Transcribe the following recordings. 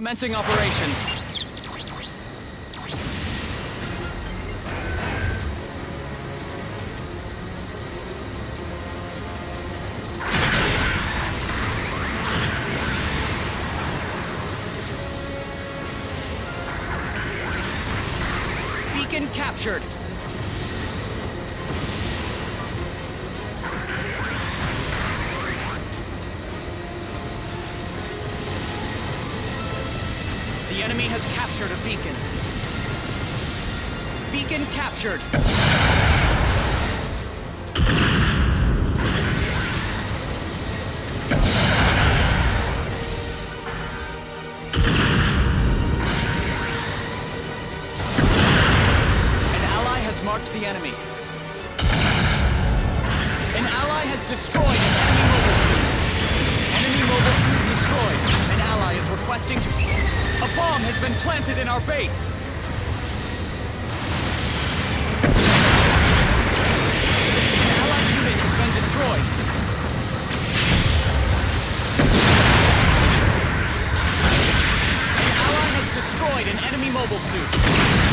Commencing operation. Beacon captured. The enemy has captured a beacon. Beacon captured. An ally has marked the enemy. An ally has destroyed an enemy mobile suit. Enemy mobile suit destroyed. An ally is requesting to... A bomb has been planted in our base! An allied unit has been destroyed. An ally has destroyed an enemy mobile suit.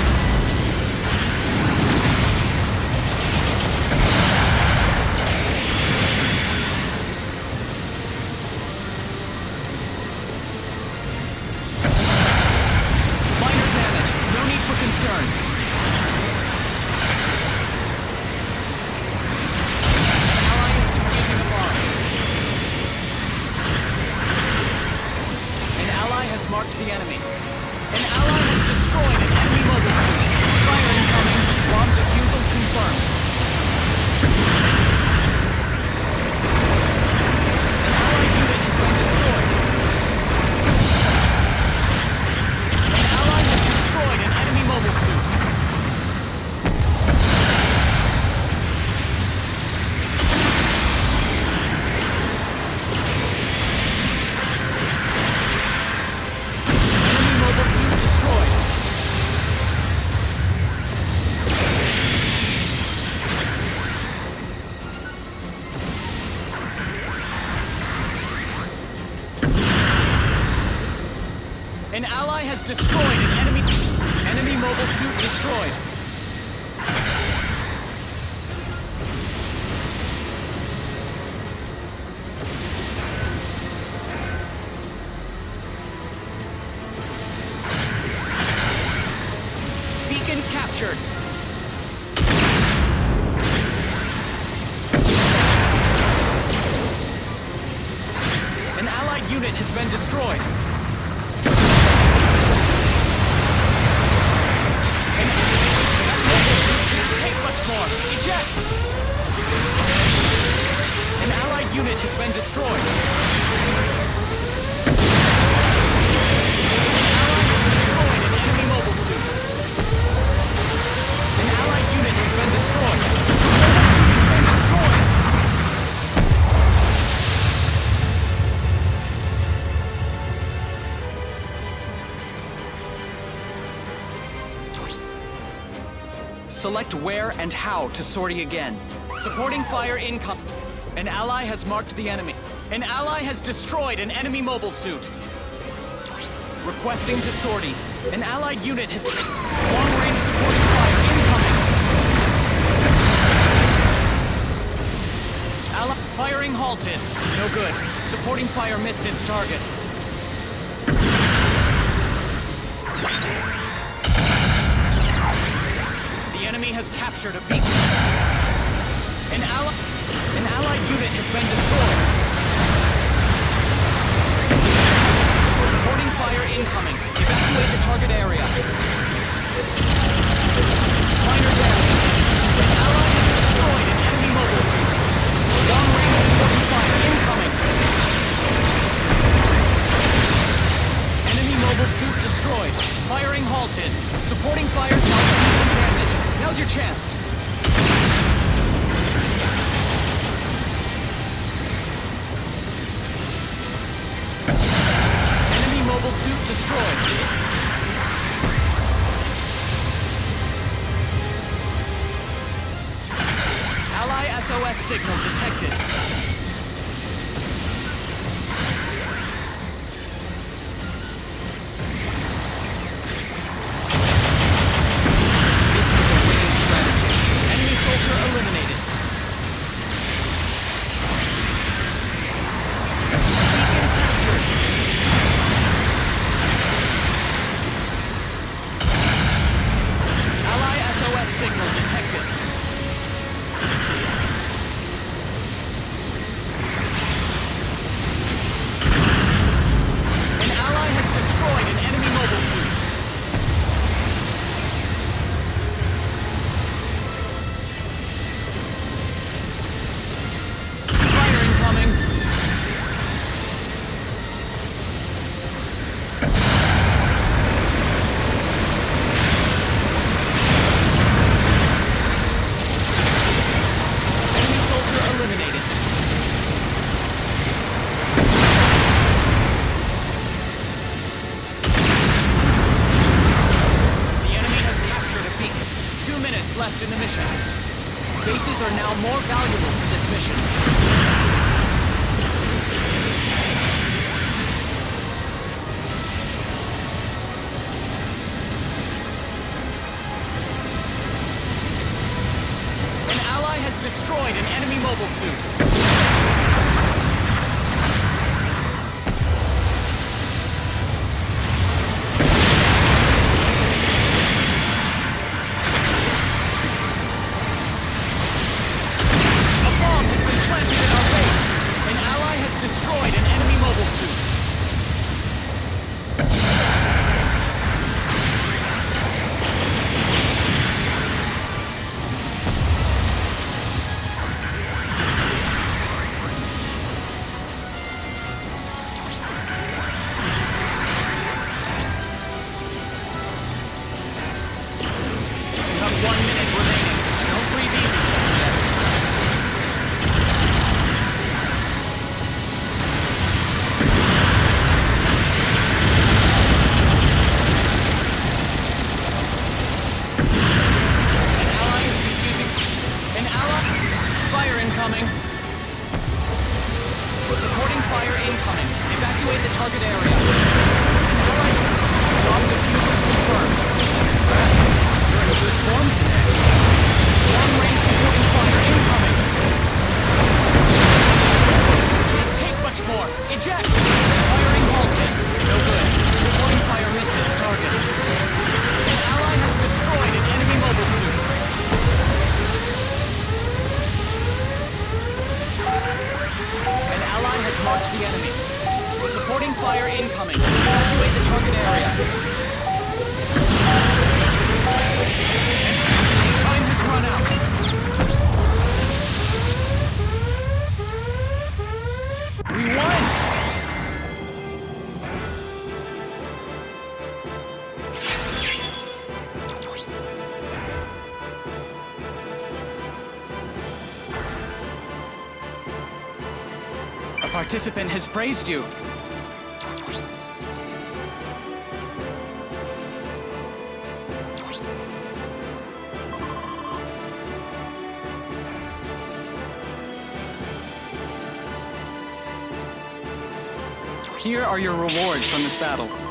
Marked the enemy. An ally has destroyed an enemy mobile suit. Fire incoming. Bomb defusal confirmed. An allied unit has been destroyed. An ally has destroyed an enemy mobile suit. An ally has destroyed an enemy mobile suit destroyed. Beacon captured. An allied unit has been destroyed. Eject! An allied unit has been destroyed. An ally has destroyed an enemy mobile suit. An allied unit has been destroyed. The mobile suit has been destroyed. Select where and how to sortie again. Supporting fire income. An ally has marked the enemy. An ally has destroyed an enemy mobile suit. Requesting to sortie. An allied unit has... Long-range supporting fire incoming. Ally... Firing halted. No good. Supporting fire missed its target. The enemy has captured a beacon. An allied unit has been destroyed. Supporting fire incoming. Evacuate the target area. Minor damage. An ally has destroyed an enemy mobile suit. Long-range supporting fire incoming. Enemy mobile suit destroyed. Firing halted. Supporting fire targeting some damage. Now's your chance. Enemy mobile suit destroyed. Ally SOS signal detected. in the mission. Bases are now more valuable for this mission. Destroyed an enemy mobile suit. Supporting fire incoming. Evacuate the target area. Bomb diffuser confirmed. Rest. You're in good form today. Long-range supporting fire incoming. Can't take much more. Eject. Firing halted. No good. Supporting fire missed its target. An ally has destroyed an enemy mobile suit. Marked the enemy. Supporting fire incoming. Evacuate the target area. Time has run out. We won! A participant has praised you. Here are your rewards from this battle.